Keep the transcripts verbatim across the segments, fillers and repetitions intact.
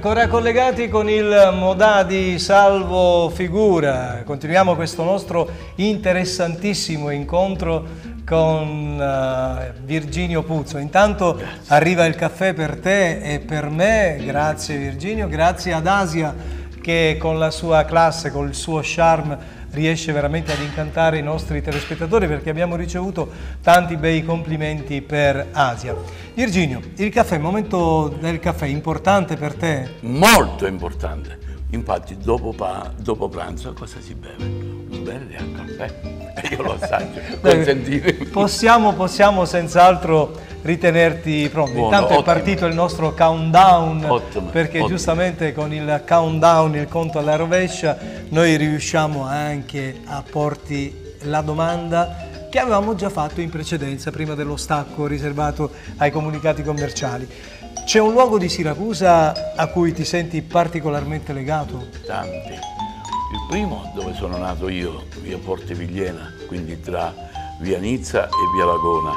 ancora collegati con il Modadi Salvo Figura. Continuiamo questo nostro interessantissimo incontro con uh, Virginio Puzzo. Intanto grazie. Arriva il caffè per te e per me. Grazie Virginio, grazie ad Asia che con la sua classe, con il suo charme riesce veramente ad incantare i nostri telespettatori, perché abbiamo ricevuto tanti bei complimenti per Asia. Virginio, il caffè, il momento del caffè, importante per te? Molto importante. Infatti dopo, dopo pranzo cosa si beve? Un bel caffè. E io lo assaggio, consentitemi. Possiamo, possiamo senz'altro ritenerti pronto. Buono, Intanto ottimo. È partito il nostro countdown, Ottimo, perché ottimo. Giustamente con il countdown, il conto alla rovescia, noi riusciamo anche a porti la domanda che avevamo già fatto in precedenza, prima dello stacco riservato ai comunicati commerciali. C'è un luogo di Siracusa a cui ti senti particolarmente legato? Tanti. Il primo dove sono nato io, via Portevigliena, quindi tra via Nizza e via Lagona.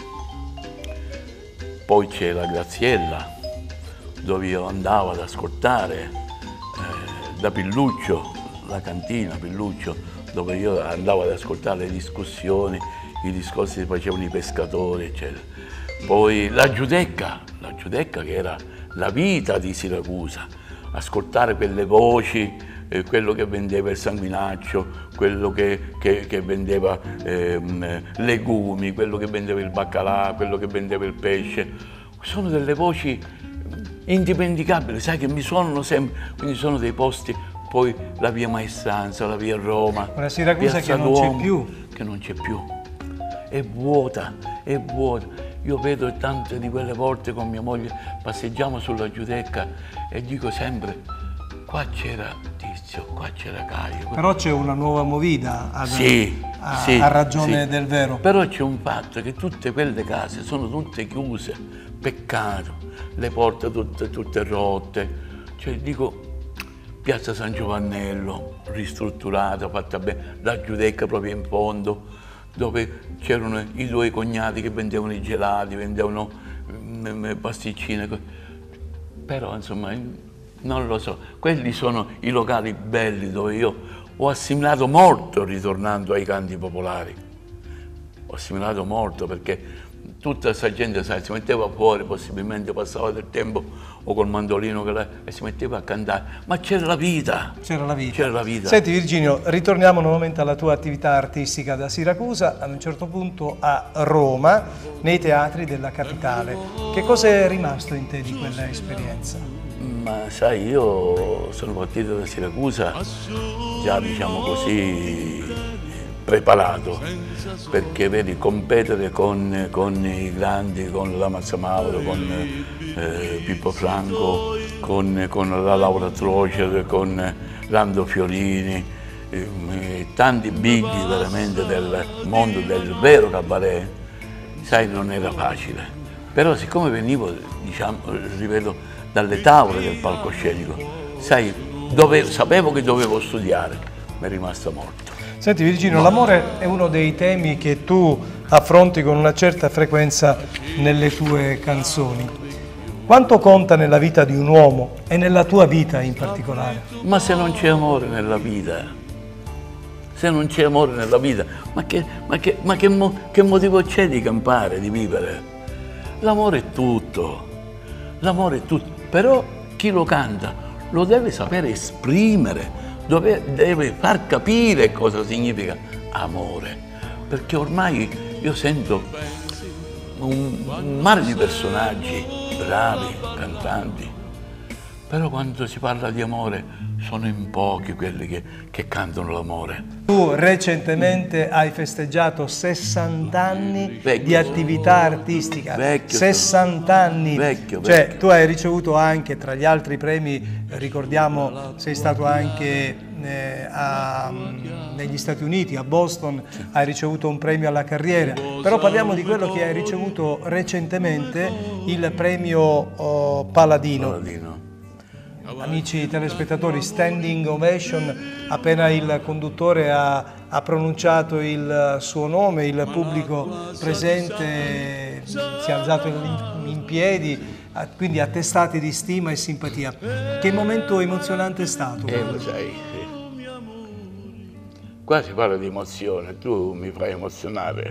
Poi c'è la Graziella, dove io andavo ad ascoltare eh, da Pilluccio, la cantina Pilluccio, dove io andavo ad ascoltare le discussioni, i discorsi che facevano i pescatori, eccetera. Poi la Giudecca, la Giudecca che era la vita di Siracusa, ascoltare quelle voci, eh, quello che vendeva il sanguinaccio, quello che, che, che vendeva ehm, legumi, quello che vendeva il baccalà, quello che vendeva il pesce. Sono delle voci indimenticabili, sai, che mi suonano sempre, quindi sono dei posti. Poi la via Maestranza, la via Roma, una Siracusa che non c'è più. Che non c'è più, è vuota, è vuota. Io vedo tante di quelle volte con mia moglie, passeggiamo sulla Giudecca e dico sempre, qua c'era Tizio, qua c'era Caio. Però c'è una nuova movida, ad, sì, a, sì, a ragione sì. del vero. Però c'è un fatto, che tutte quelle case sono tutte chiuse, peccato, le porte tutte, tutte rotte. Cioè dico, Piazza San Giovannello, ristrutturata, fatta bene, la Giudecca proprio in fondo, dove c'erano i due cognati che vendevano i gelati, vendevano pasticcine. Però insomma, non lo so, quelli sono i locali belli dove io ho assimilato molto ritornando ai canti popolari. Ho assimilato molto perché tutta questa gente, sai, si metteva fuori, possibilmente passava del tempo o col mandolino che la, e si metteva a cantare, ma c'era la vita. C'era la vita. C'era la vita. Senti Virginio, ritorniamo nuovamente alla tua attività artistica da Siracusa, ad un certo punto a Roma, nei teatri della capitale. Che cosa è rimasto in te di quella esperienza? Ma sai, io sono partito da Siracusa già, diciamo così, preparato, perché vedi, competere con, con i grandi, con la Mazzamauro, con eh, Pippo Franco, con, con la Laura Trocer, con Lando Fiorini, eh, tanti bigli veramente del mondo del vero cabaret, sai, non era facile. Però siccome venivo, diciamo, ripeto, dalle tavole del palcoscenico, sai, dove, sapevo che dovevo studiare, mi è rimasto molto. Senti Virginio, l'amore è uno dei temi che tu affronti con una certa frequenza nelle tue canzoni. Quanto conta nella vita di un uomo e nella tua vita in particolare? Ma se non c'è amore nella vita, se non c'è amore nella vita, ma che, ma che, ma che, mo, che motivo c'è di campare, di vivere? L'amore è tutto, l'amore è tutto, però chi lo canta lo deve sapere esprimere, dove deve far capire cosa significa amore, perché ormai io sento un, un mare di personaggi bravi, cantanti, però quando si parla di amore sono in pochi quelli che, che cantano l'amore. Tu recentemente hai festeggiato sessanta anni Vecchio. di attività artistica, Vecchio. sessanta anni, Vecchio, cioè vecchio. tu hai ricevuto anche tra gli altri premi, ricordiamo, sei stato anche eh, a, negli Stati Uniti, a Boston, hai ricevuto un premio alla carriera, però parliamo di quello che hai ricevuto recentemente, il premio oh, Paladino. Paladino. Amici telespettatori, standing ovation appena il conduttore ha, ha pronunciato il suo nome, il pubblico presente si è alzato in, in piedi, quindi attestati di stima e simpatia. Che momento emozionante è stato? Eh, lo sai, sì. Qua si parla di emozione, tu mi fai emozionare.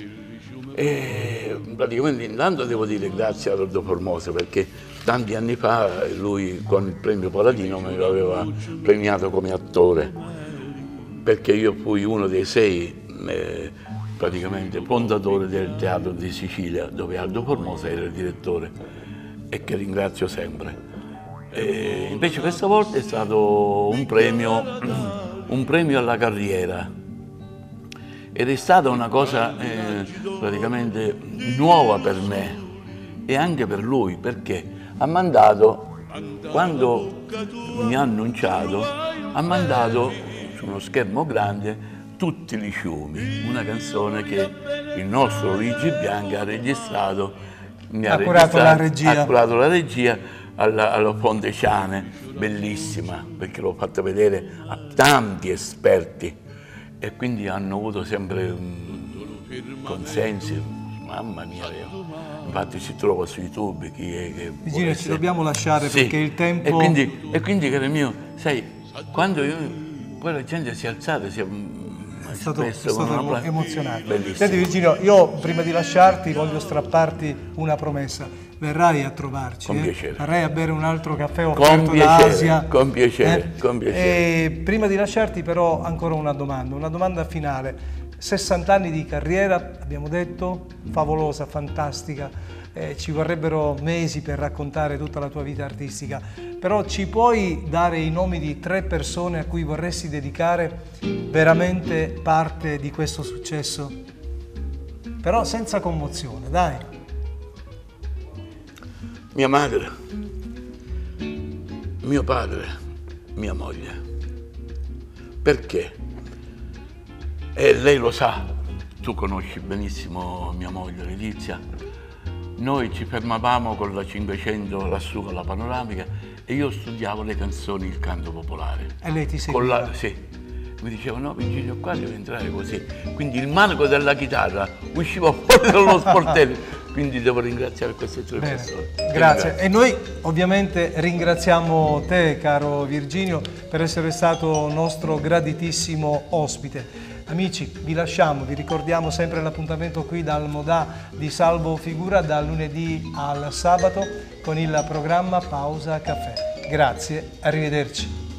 E praticamente intanto devo dire grazie a Lordo Formoso, perché tanti anni fa lui con il premio Paladino mi aveva premiato come attore, perché io fui uno dei sei eh, praticamente fondatori del Teatro di Sicilia, dove Aldo Formosa era il direttore e che ringrazio sempre. E invece questa volta è stato un premio, un premio alla carriera. Ed è stata una cosa eh, praticamente nuova per me e anche per lui, perché ha mandato, quando mi ha annunciato, ha mandato su uno schermo grande Tutti gli fiumi, una canzone che il nostro Luigi Bianca ha registrato, mi ha, ha curato la regia, ha curato la regia alla, alla Fonteciane, bellissima, perché l'ho fatta vedere a tanti esperti. E quindi hanno avuto sempre um, consensi, mamma mia, infatti si trova su YouTube chi è che Virginio, ci dobbiamo lasciare, sì, perché il tempo... E quindi, e quindi caro mio, sai, quando io, poi la gente si è alzata, si è... È stato, è stato emozionante. Bellissimo. Senti Virginio, io prima di lasciarti voglio strapparti una promessa. Verrai a trovarci. Con eh? piacere. Verrai a bere un altro caffè Con offerto piacere, da Asia. Con piacere, eh? con piacere. E prima di lasciarti però ancora una domanda, una domanda finale. sessanta anni di carriera, abbiamo detto, favolosa, fantastica. Eh, ci vorrebbero mesi per raccontare tutta la tua vita artistica, però ci puoi dare i nomi di tre persone a cui vorresti dedicare veramente parte di questo successo? Però senza commozione, dai. Mia madre, mio padre, mia moglie. Perché? E lei lo sa, tu conosci benissimo mia moglie Letizia. Noi ci fermavamo con la cinquecento lassù con la panoramica e io studiavo le canzoni, il canto popolare. E lei ti seguiva? La, sì. Mi diceva no Virginio, qua deve entrare così. Quindi il manico della chitarra usciva fuori dallo sportello. Quindi devo ringraziare queste tre Bene, persone. Grazie. E noi ovviamente ringraziamo te, caro Virginio, per essere stato nostro graditissimo ospite. Amici, vi lasciamo, vi ricordiamo sempre l'appuntamento qui dal Modà di Salvo Figura dal lunedì al sabato con il programma Pausa Caffè. Grazie, arrivederci.